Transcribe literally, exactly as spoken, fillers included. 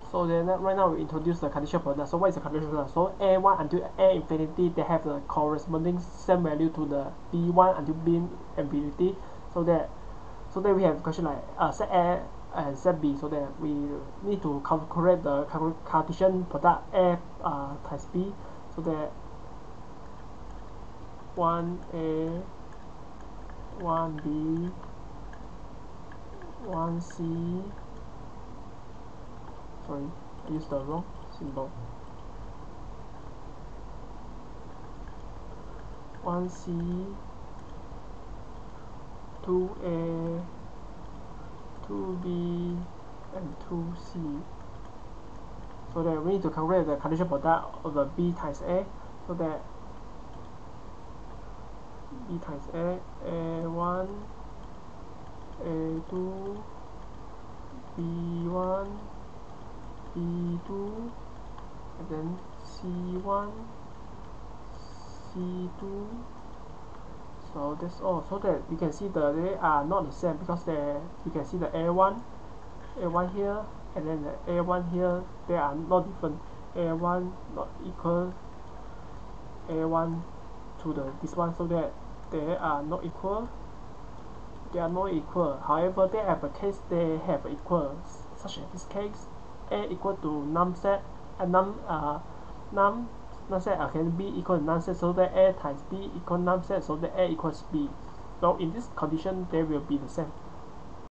So then right now we introduce the conditional product. So what is the conditional product? So a one until a infinity, they have the corresponding same value to the b one until b infinity. So that so that we have question like uh, set a and set b. So that we need to calculate the Cartesian product a uh, times b. So that one a, one b, one c. Sorry, I used the wrong symbol. one c, two a, two b, and two c. So that we need to calculate the conditional product of the b times a. So that b times a, a one, a two, b one, b two, and then c one, c two. So that's all. So that you can see that they are not the same because they you can see the a one, a one here, and then the a one here. They are not different. a one not equal a one to the this one, so that they are not equal. They are not equal. However, they have a case they have equal, such as this case, a equal to num set, and num uh num num set okay, b equal to num set, so that a times b equal num set, so that a equals b. So in this condition, they will be the same.